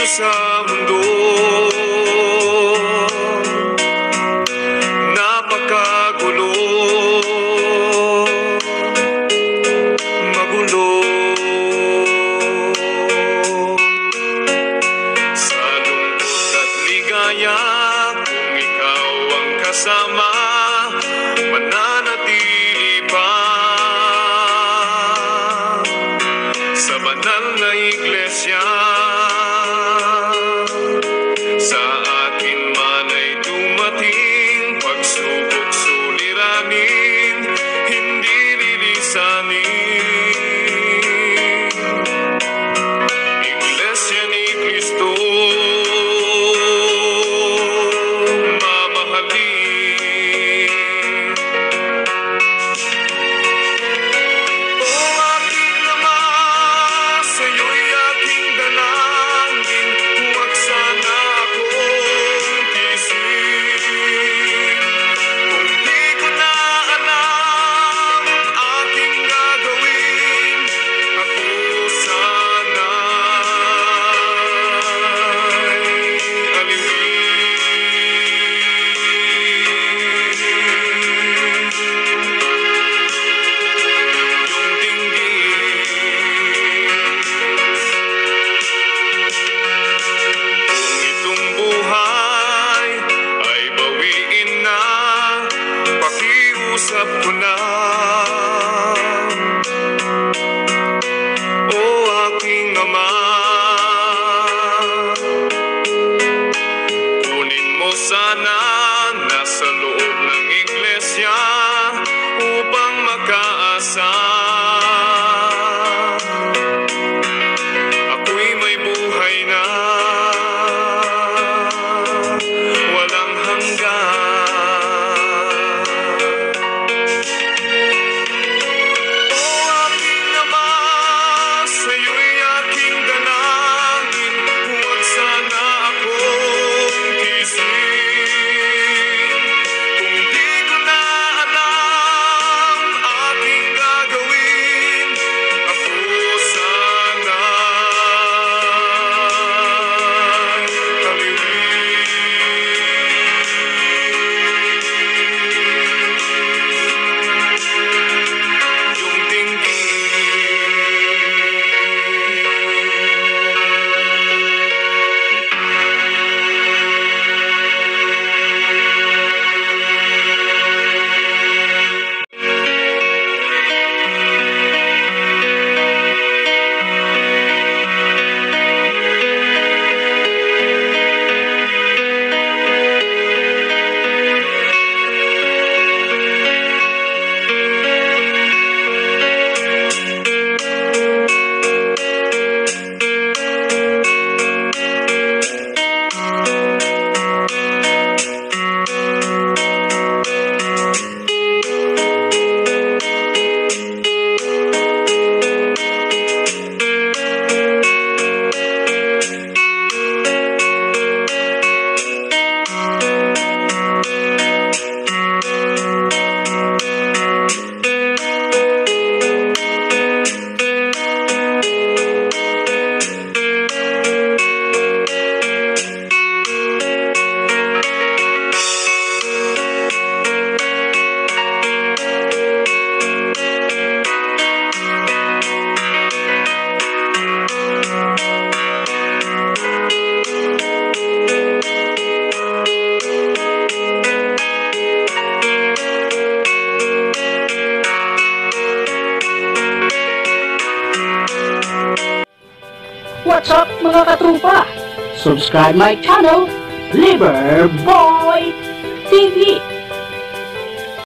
sa mundo. Napakagulo, magulo. Sa lungkot at ligaya, kung ikaw ang kasama, mananatili pa sa banal na iglesia. Sa akin man ay dumating pagsubok, suliranin, hindi lilisanin. Iglesia ni Cristo, mamahalin. O aking Ama, sa'yo'y aking dalangin, huwag sana akong tiisin. Kung di ko na alam aking gagawin, ako sana'y aliwin. Yung dinggin, kung itong buhay ay bawiin na, pakiusap ko na. O aking Ama, kunin mo sana nasa loob ng iglesia upang makaasa. Ako'y may buhay na walang hanggan. O aking Ama, sa'yo'y aking dalangin, huwag sana akong tiisin. Kung di ko na alam aking gagawin, ako sana'y aliwin. Yung dinggin, What's up mga katrupa? Subscribe my channel, Liverboy TV!